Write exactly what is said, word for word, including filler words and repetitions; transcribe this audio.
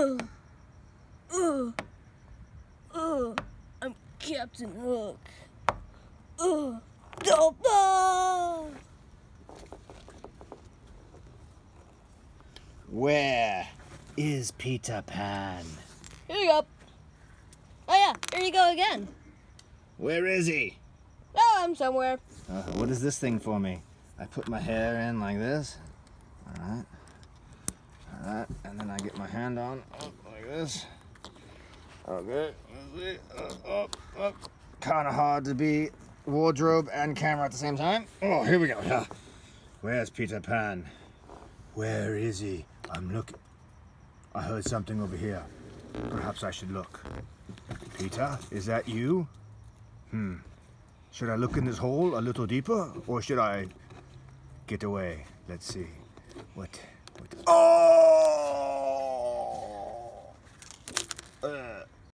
Ugh. Ugh. Ugh. I'm Captain Hook. Ugh. Don't. Where is Peter Pan? Here you go. Oh yeah, here you go again. Where is he? Oh, I'm somewhere. Uh, what is this thing for me? I put my hair in like this. All right. All right. And then I get my hand on up like this. Okay. Up, up, up. Kind of hard to be wardrobe and camera at the same time. Oh, here we go. Yeah. Where's Peter Pan? Where is he? I'm looking. I heard something over here. Perhaps I should look. Peter, is that you? Hmm. Should I look in this hole a little deeper, or should I get away? Let's see. What? What? Oh! Uh.